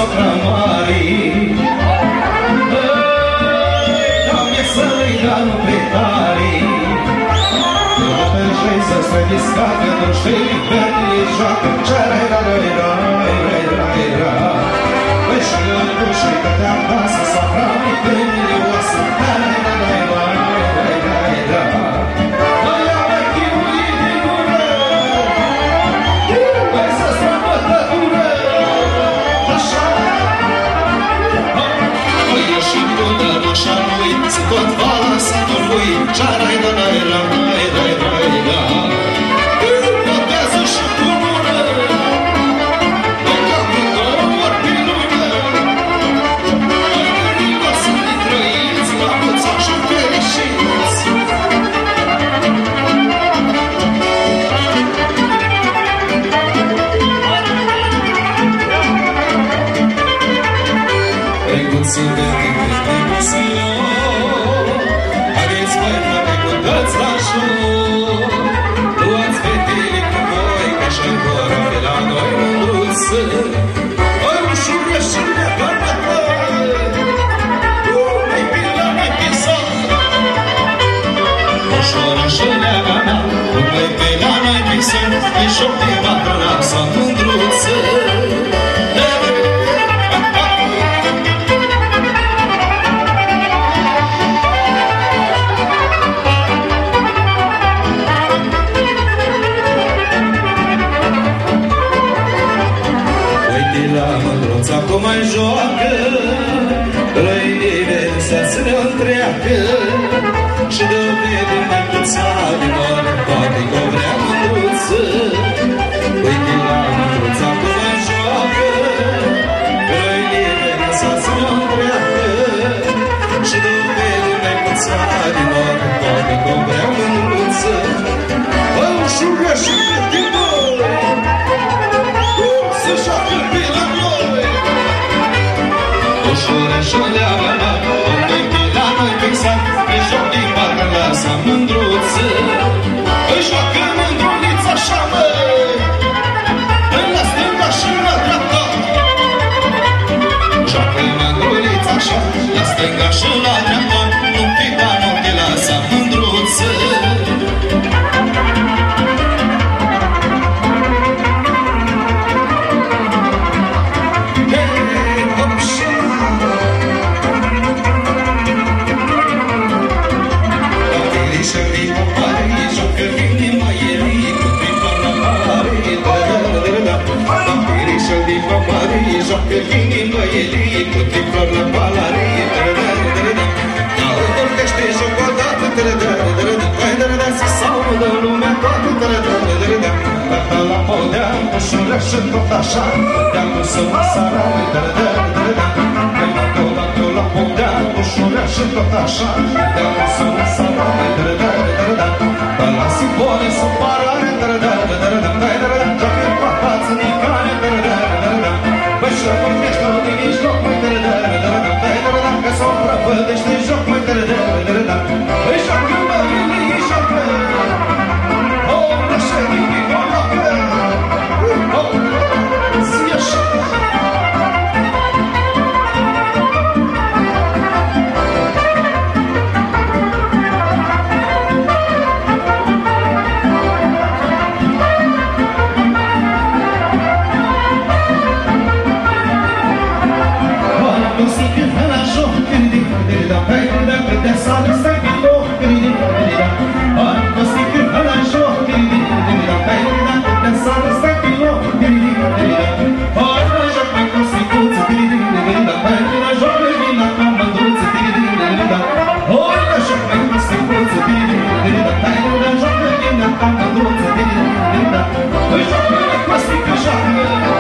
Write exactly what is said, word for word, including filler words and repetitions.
sopra mari. Doamne să-i dau pe tari. Pe șeisă se discată, nu știi libertii joacă. Ce-ra-ra-ra-ra-ra-ra-ra-ra. Păi și în dușii că te-am pasă sopra mi primile oasă. Ra-ra-ra-ra-ra-ra-ra-ra-ra. Aia mai chinuit din gură. Păi să străbătă dură. Așa. Păi eu și bună roșa lui, se tot vala satului. Ce-ra-ra-ra-ra-ra-ra-ra-ra. Botează și cu mură. Păi ca cu două ori pe lună. Păi gândiva să-i trăiți, la mățași fericiți. Să vedem pe emoțion. Haideți mai frate cu toți la joc. Luați fetele cu voi, că așa vor fi la noi mândruță. Oi ușură și neapărată. Mai bine, mai pisat. Ușură și neapărată. Mai bine, mai pisat. E joc de bată la sa mândruță. Acum mai joacă, plăinile să ne întreacă. Și de vede mai puțanilor, poate că o vrea mândruță. Uite la mândruță, acum mai joacă, plăinile să ne întreacă. Și de vede mai puțanilor, poate că o vrea mândruță. Bă, ușură și pe voi, să joacă pe la noi. Ușură și leagă-nă, o-i pe la noi pixat, îi joc din parcă lasă mândruță. Îi joacă mândrulița așa, măi, în la stânga și la dreapta. Joacă mândrulița așa, la stânga și la dreapta, nu pica, nu te lasă mândruță. Joacă inima elii, cu timpul la palarie. Dar vorbește joc odată, să saudă lumea toată. Tata la podea, ușură și tot așa, deamă să mă sarare. Tata la podea, ușură și tot așa, deamă să mă sarare. Dar la sipone supărare, joacă papață nicane. Băi, și-o vorbește din mijloc, măi, dă-dă-dă-dă-dă-dă-dă-dă-dă, că s-o prăpădește joc, măi, dă-dă-dă-dă-dă-dă. Băi, joacă, măi, joacă, o, așa, din colocă, o, zi așa. Joacă,